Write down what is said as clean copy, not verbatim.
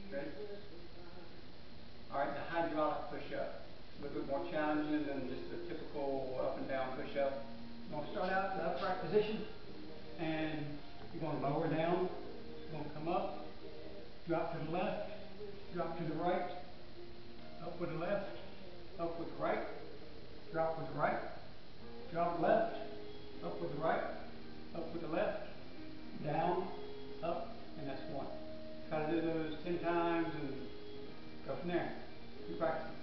Ready? Alright, the hydraulic push-up. A little bit more challenging than just a typical up and down push-up. You're going to start out in the upright position, and you're going to lower down. You're going to come up, drop to the left, drop to the right, up with the left, up with the right, drop with the right, drop left, up with the right, up with the left, down, up, and that's one. Try to do those 10 times and go from there. Keep practicing.